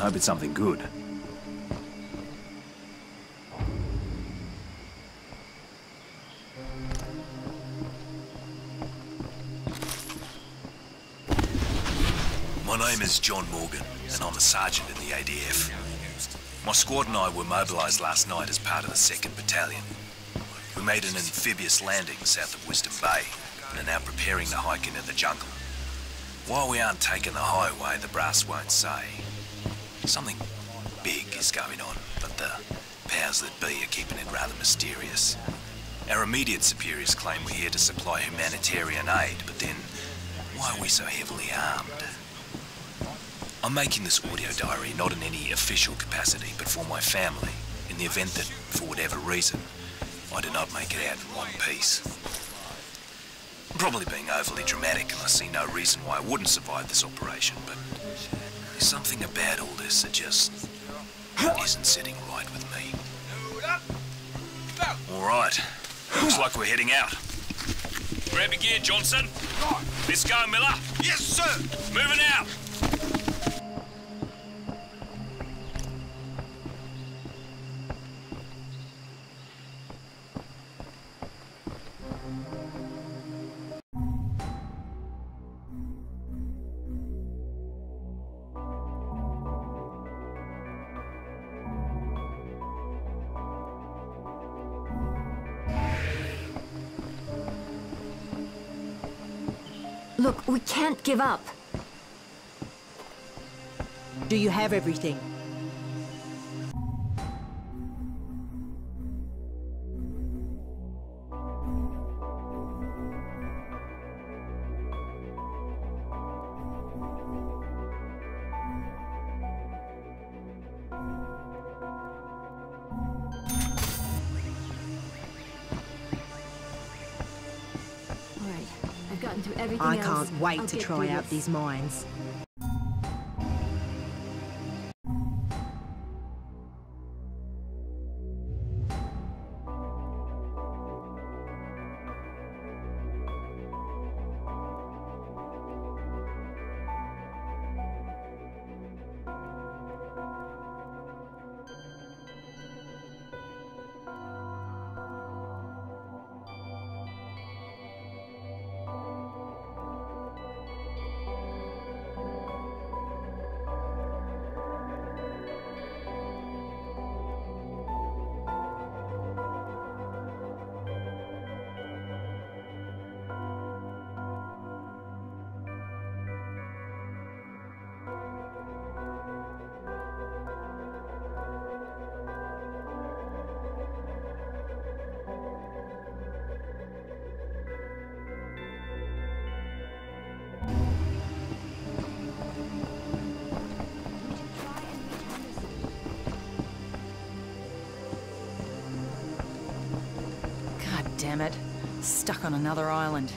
Hope it's something good. My name is John Morgan, and I'm a sergeant in the ADF. My squad and I were mobilised last night as part of the 2nd Battalion. We made an amphibious landing south of Wisdom Bay, and are now preparing to hike into the jungle. Why we aren't taking the highway, the brass won't say. Something big is going on, but the powers that be are keeping it rather mysterious. Our immediate superiors claim we're here to supply humanitarian aid, but then why are we so heavily armed? I'm making this audio diary not in any official capacity, but for my family, in the event that, for whatever reason, I do not make it out in one piece. I'm probably being overly dramatic, and I see no reason why I wouldn't survive this operation, but there's something about all this that just isn't sitting right with me. All right, looks like we're heading out. Grab your gear, Johnson. Let's go, Miller. Yes, sir. Moving out. Look, we can't give up. Do you have everything? I can't wait to try out these mines. Damn it. Stuck on another island.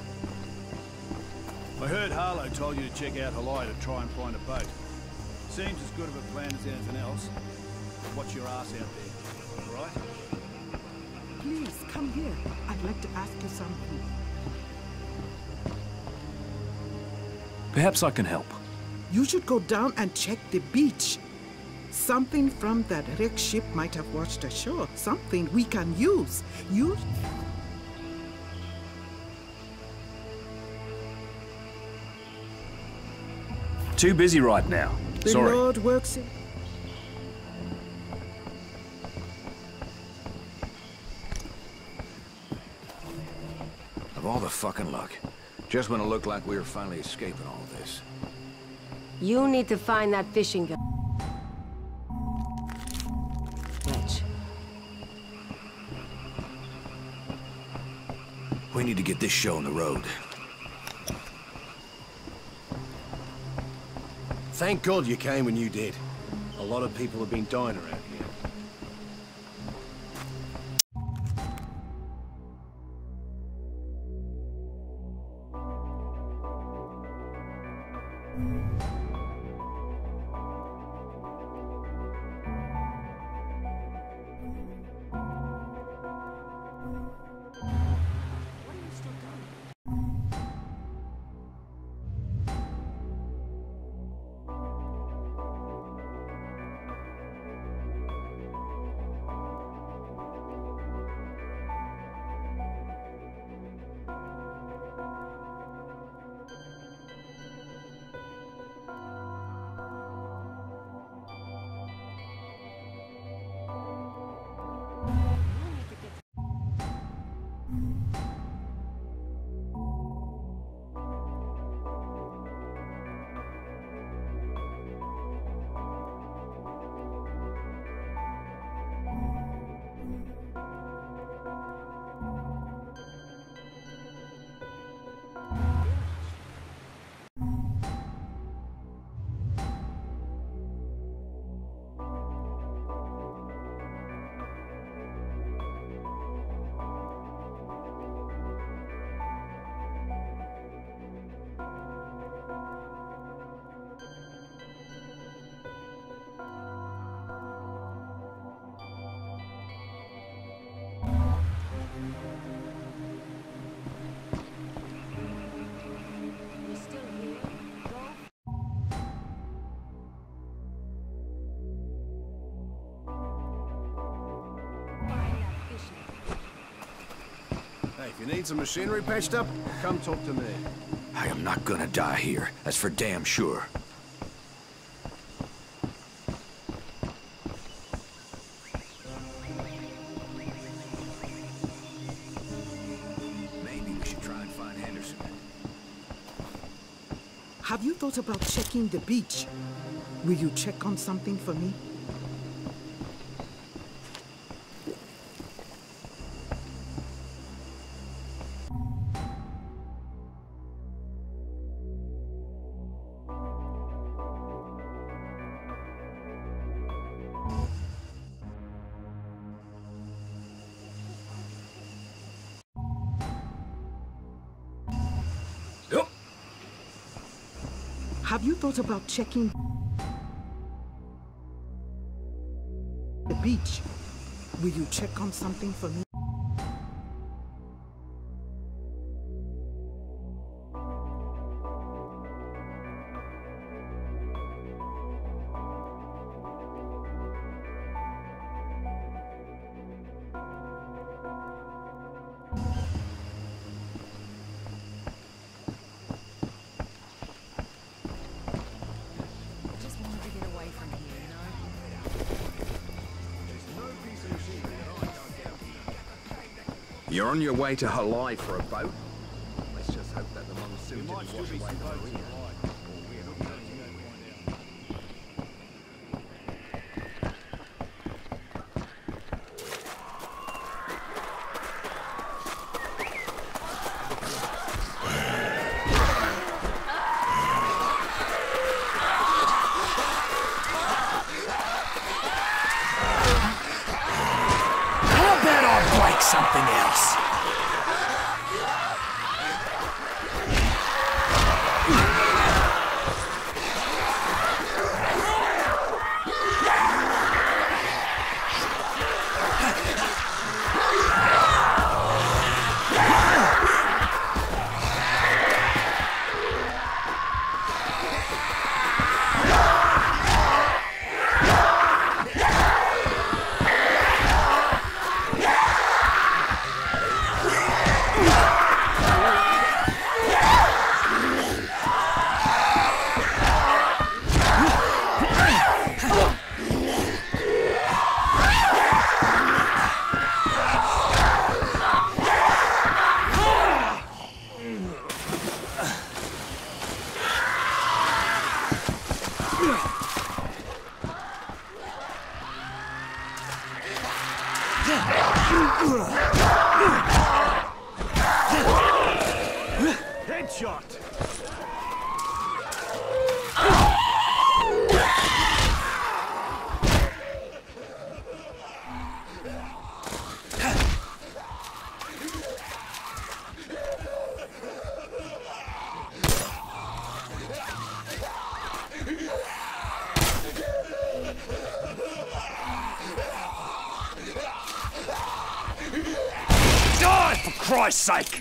I heard Harlow told you to check out Halai to try and find a boat. Seems as good of a plan as anything else. Watch your ass out there, all right? Please, come here. I'd like to ask you something. Perhaps I can help. You should go down and check the beach. Something from that wrecked ship might have washed ashore. Something we can use. You... Too busy right now. The Sorry. Lord works in... Of all the fucking luck. Just when it looked like we were finally escaping all this. You need to find that fishing gun. We need to get this show on the road. Thank God you came when you did. A lot of people have been dying around here. Hey, if you need some machinery patched up, come talk to me. I am not gonna die here. That's for damn sure. Maybe we should try and find Henderson. Have you thought about checking the beach? Will you check on something for me? Have you thought about checking the beach? Will you check on something for me? Just wanted to get away from here, you know? You're on your way to Halai for a boat? Let's just hope that the monsoon There might didn't still wash be away some the boats marina. alive. I bet I'll break something else. Headshot! Die, for Christ's sake!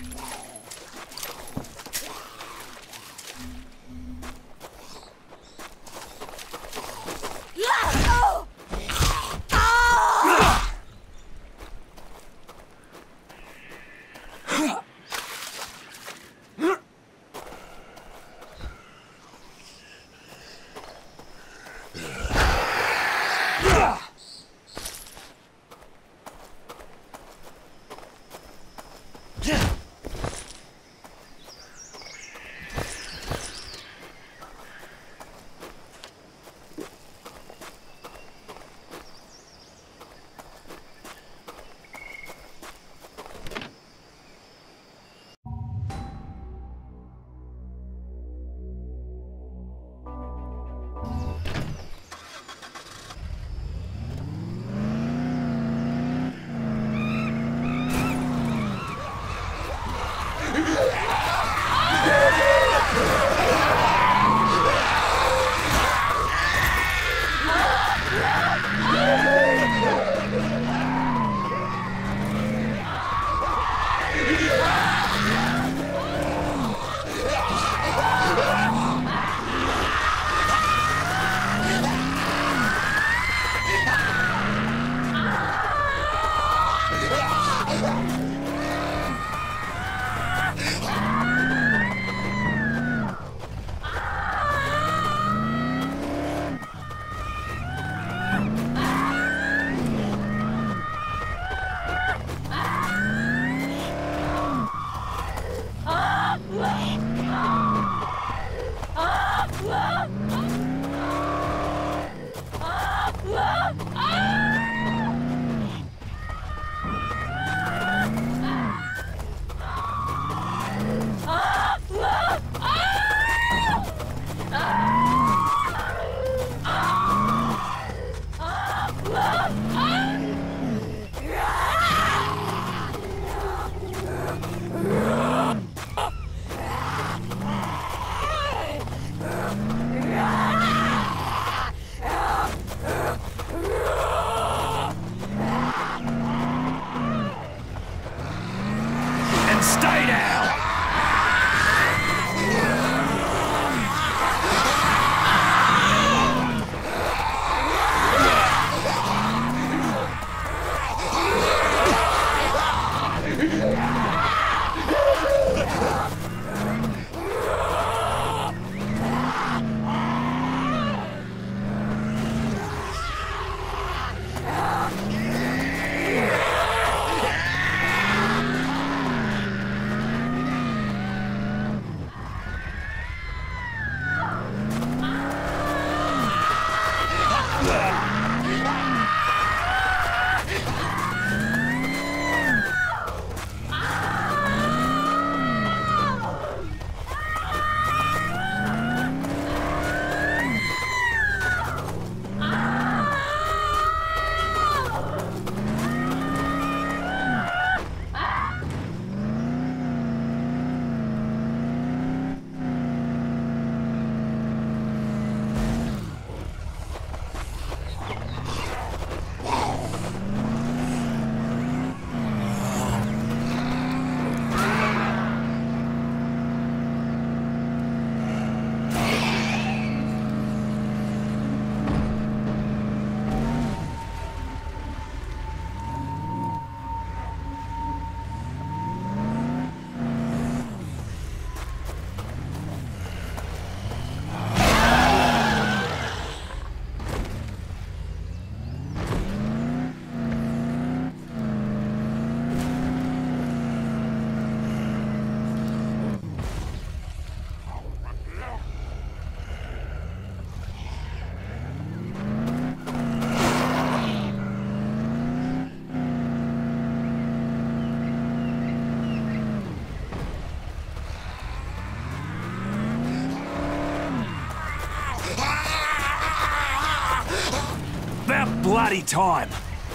bloody time.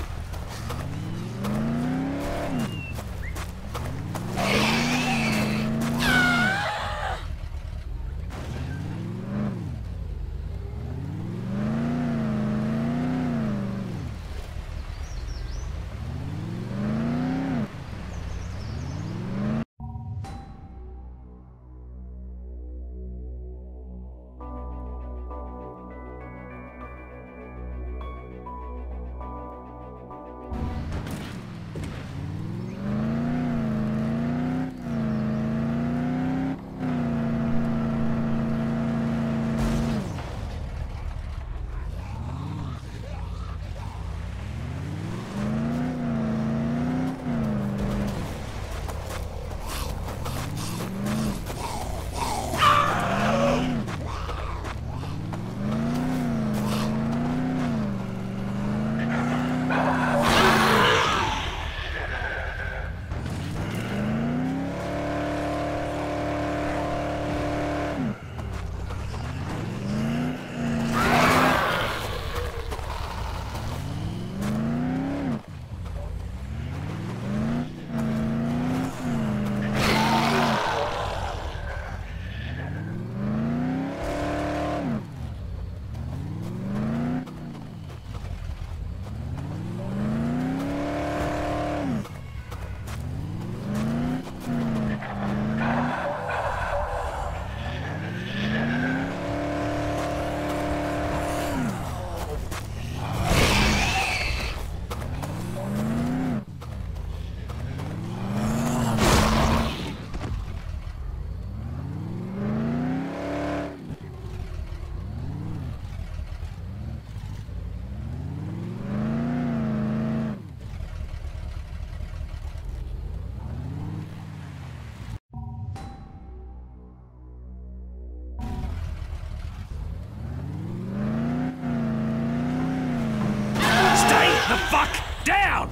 The fuck down!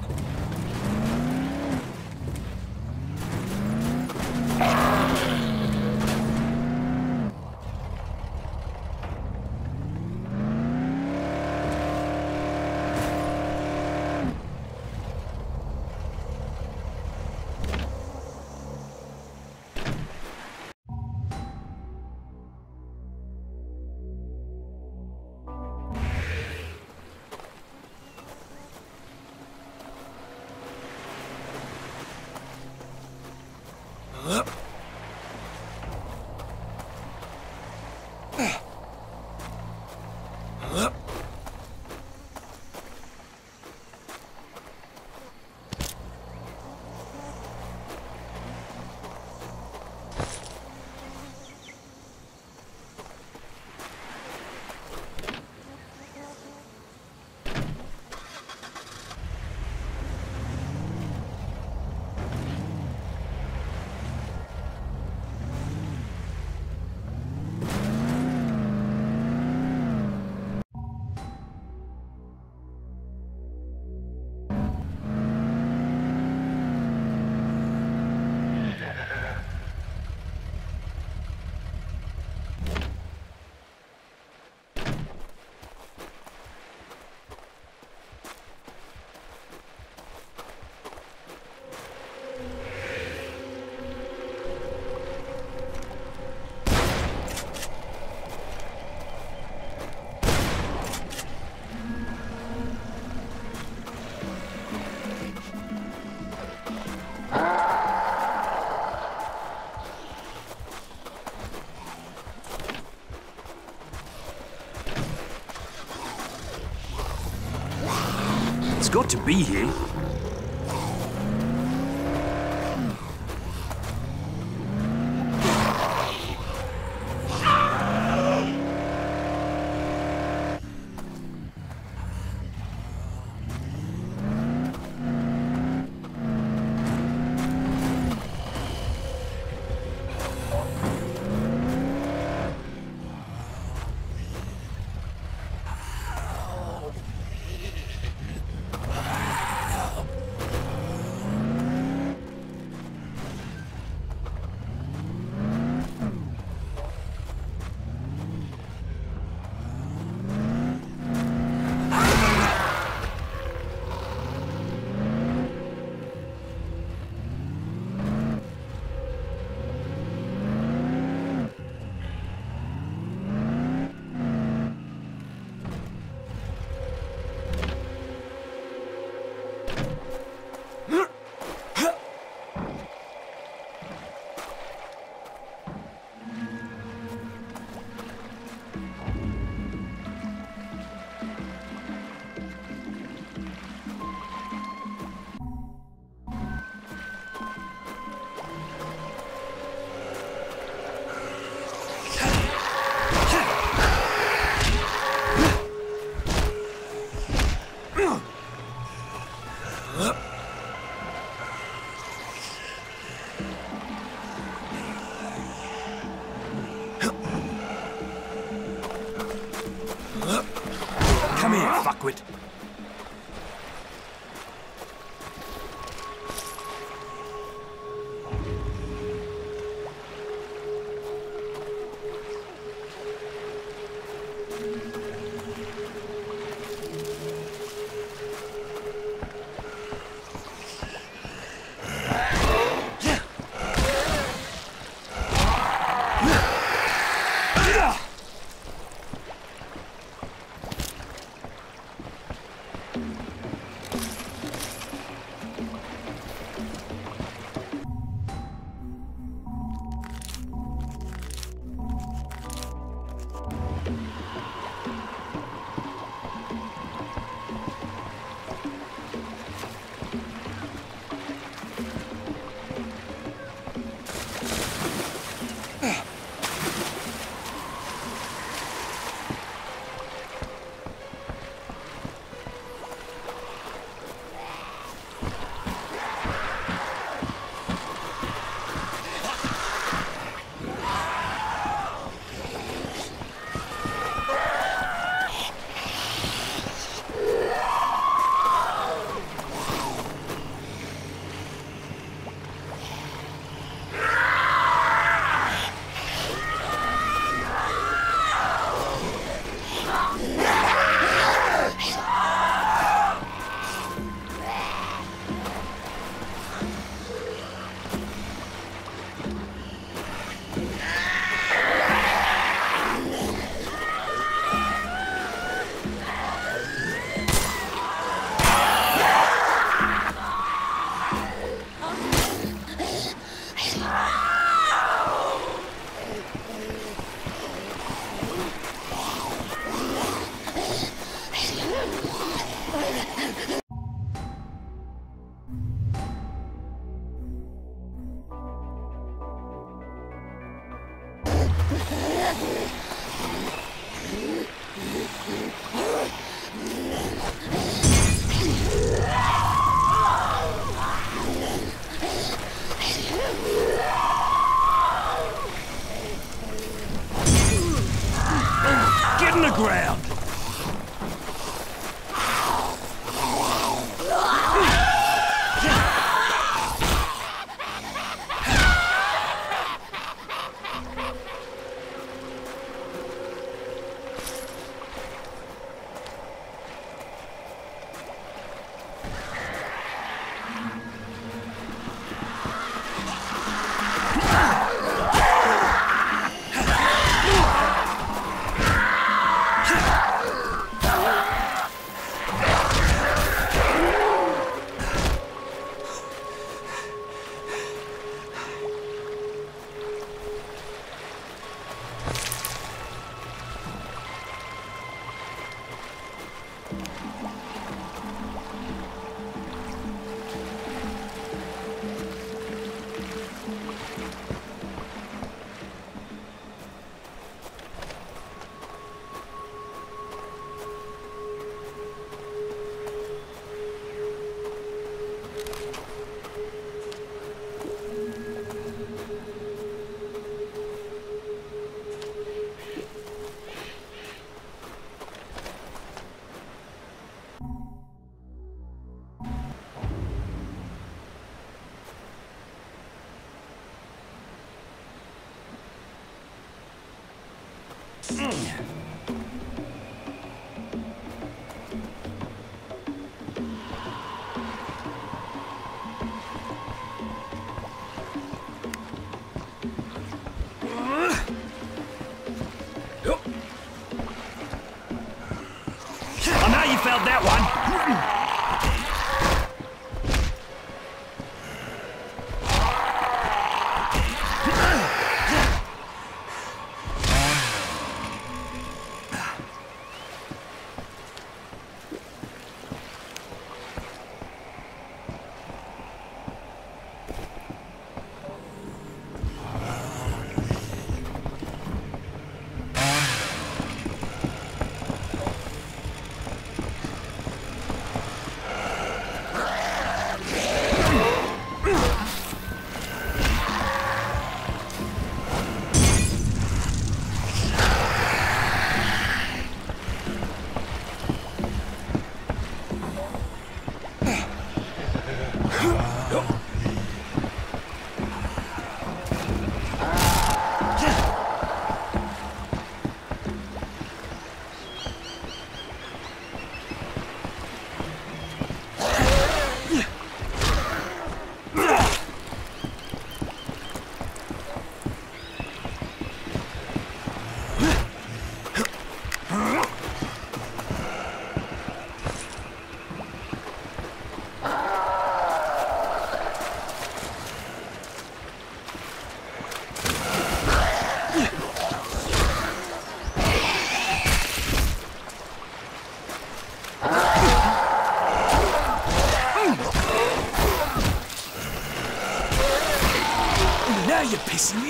It's got to be here. fuckwit. Get in the ground! I know you felt that one.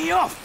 me off!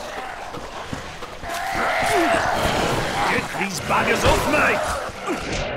Get these buggers off me!